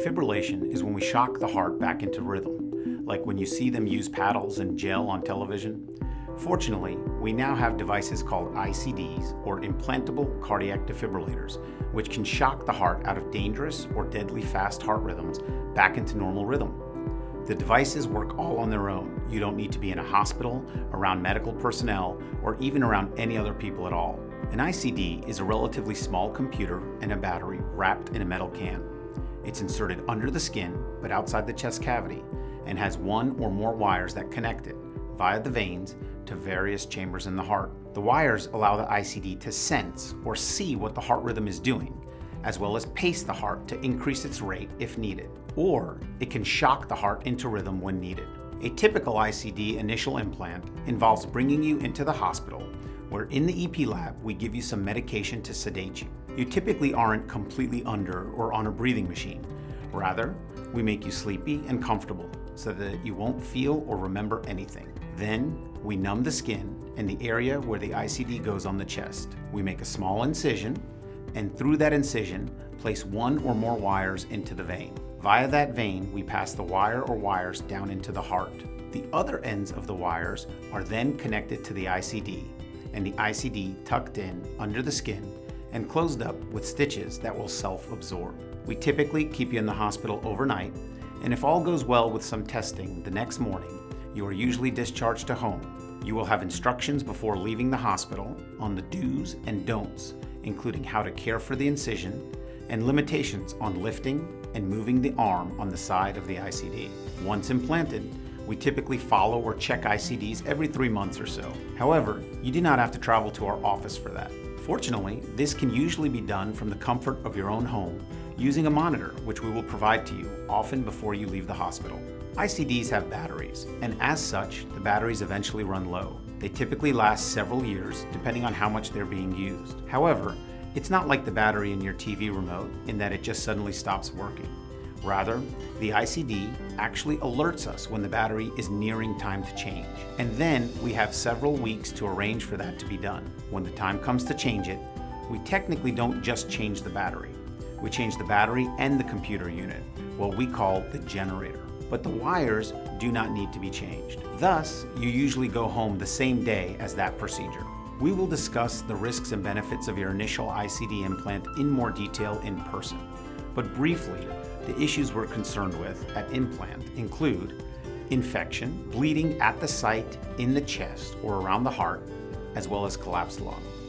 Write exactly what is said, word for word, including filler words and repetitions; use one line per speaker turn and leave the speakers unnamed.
Defibrillation is when we shock the heart back into rhythm, like when you see them use paddles and gel on television. Fortunately, we now have devices called I C Ds, or Implantable Cardiac Defibrillators, which can shock the heart out of dangerous or deadly fast heart rhythms back into normal rhythm. The devices work all on their own. You don't need to be in a hospital, around medical personnel, or even around any other people at all. An I C D is a relatively small computer and a battery wrapped in a metal can. It's inserted under the skin, but outside the chest cavity, and has one or more wires that connect it, via the veins, to various chambers in the heart. The wires allow the I C D to sense or see what the heart rhythm is doing, as well as pace the heart to increase its rate if needed. Or it can shock the heart into rhythm when needed. A typical I C D initial implant involves bringing you into the hospital, where in the E P lab we give you some medication to sedate you. You typically aren't completely under or on a breathing machine. Rather, we make you sleepy and comfortable so that you won't feel or remember anything. Then, we numb the skin and the area where the I C D goes on the chest. We make a small incision, and through that incision, place one or more wires into the vein. Via that vein, we pass the wire or wires down into the heart. The other ends of the wires are then connected to the I C D, and the I C D tucked in under the skin and closed up with stitches that will self-absorb. We typically keep you in the hospital overnight, and if all goes well with some testing the next morning, you are usually discharged to home. You will have instructions before leaving the hospital on the do's and don'ts, including how to care for the incision and limitations on lifting and moving the arm on the side of the I C D. Once implanted, we typically follow or check I C Ds every three months or so. However, you do not have to travel to our office for that. Fortunately, this can usually be done from the comfort of your own home using a monitor, which we will provide to you often before you leave the hospital. I C Ds have batteries, and as such, the batteries eventually run low. They typically last several years, depending on how much they're being used. However, it's not like the battery in your T V remote in that it just suddenly stops working. Rather, the I C D actually alerts us when the battery is nearing time to change. And then we have several weeks to arrange for that to be done. When the time comes to change it, we technically don't just change the battery. We change the battery and the computer unit, what we call the generator. But the wires do not need to be changed. Thus, you usually go home the same day as that procedure. We will discuss the risks and benefits of your initial I C D implant in more detail in person. But briefly, the issues we're concerned with at implant include infection, bleeding at the site in the chest or around the heart, as well as collapsed lung.